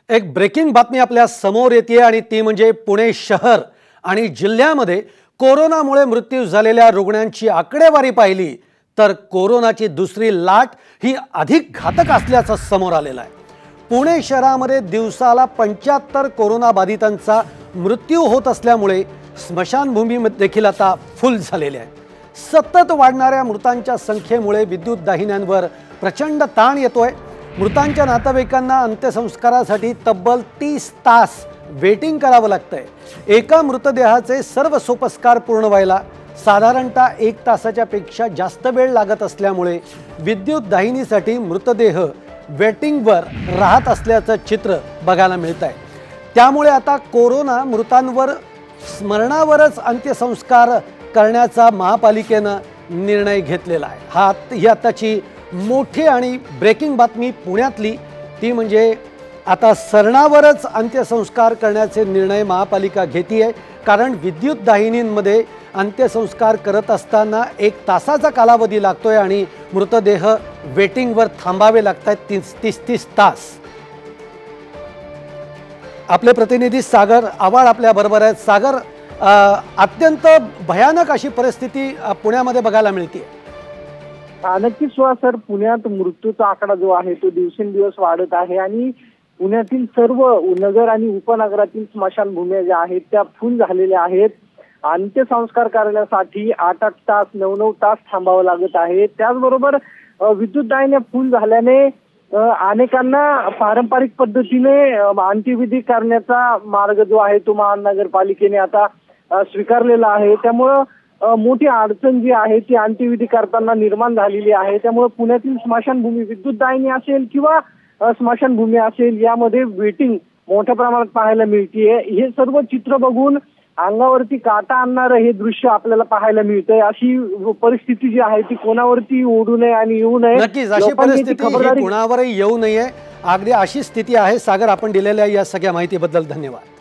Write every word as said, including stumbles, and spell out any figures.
एक ब्रेकिंग बातमी आपल्या समोर येते आणि ती म्हणजे पुणे शहर आणि जिल्ह्यामध्ये कोरोनामुळे मृत्यू झालेल्या रुग्णांची आकडेवारी पाहिली तर कोरोनाची दुसरी लाट ही अधिक घातक असल्याचं समोर आलेलं आहे। पुणे शहरामध्ये दिवसाला पंच्याहत्तर कोरोना बाधितांचा मृत्यू होत असल्यामुळे स्मशानभूमी देखील आता फुल झालेली आहे। सतत वाढणाऱ्या मृतांच्या संख्येमुळे विद्युत दाहिन्यांवर प्रचंड ताण येतोय। मृतांच्या नातेवाईकांना अंत्यसंस्कारासाठी तब्बल तीस तास वेटिंग करावं लागतंय। एका मृतदेहाचे सर्व सोपस्कार पूर्ण व्हायला साधारणतः एक तासाच्या पेक्षा जास्त वेळ लागत असल्यामुळे विद्युत दाहिनीसाठी मृतदेह वेटिंगवर राहत असल्याचं चित्र बघायला मिळत आहे। त्यामुळे आता कोरोना मृतांवर स्मरणावरच अंत्यसंस्कार करण्याचा महापालिकेने निर्णय घेतलेला आहे। हा ही आताची मोठी आणि ब्रेकिंग बातमी पुण्यातली, ती म्हणजे आता सरणावरच अंत्यसंस्कार करण्याचे निर्णय महापालिका घेते आहे। कारण विद्युत दाहिनींमध्ये अंत्यसंस्कार करत असताना एक तासाचा कालावधी लागतोय आणि मृतदेह वेटिंगवर थांबावे लागतात तीस तीस तीस तास। आपले प्रतिनिधी सागर आवाड आपल्या बरोबर आहेत। सागर, अत्यंत भयानक अशी परिस्थिती पुण्यामध्ये बघायला मिळते। नक्कीच सर, पुण्यात मृत्यूचा आकडा जो आहे तो दिवसेंदिवस वाढत आहे आणि पुण्यातील सर्व नगर आणि उपनगरातील स्मशानभूम्या ज्या आहेत त्या फुल झालेल्या आहेत। अंत्यसंस्कार करण्यासाठी आठ आठ तास नऊ नऊ तास थांबावं लागत आहे। त्याचबरोबर विद्युत दाहिन्या फुल झाल्याने अनेकांना पारंपरिक पद्धतीने अंत्यविधी करण्याचा मार्ग जो आहे तो महानगरपालिकेने आता स्वीकारलेला आहे। त्यामुळे मोठी अडचण जी आहे ती अंत्यविधी करताना निर्माण झालेली आहे। त्यामुळे पुण्यातील स्मशानभूमी विद्युत दाहिनी असेल किंवा स्मशानभूमी असेल यामध्ये वेटिंग मोठ्या प्रमाणात पाहायला मिळते। हे सर्व चित्र बघून अंगावरती काटा आणणारं हे दृश्य आपल्याला पाहायला मिळतंय। अशी परिस्थिती जी आहे ती कोणावरती ओढू नये आणि येऊ नये, नक्कीच अशी परिस्थिती कोणावरही येऊ नये, अगदी अशी स्थिती आहे। सागर, आपण दिलेल्या या सगळ्या माहितीबद्दल धन्यवाद।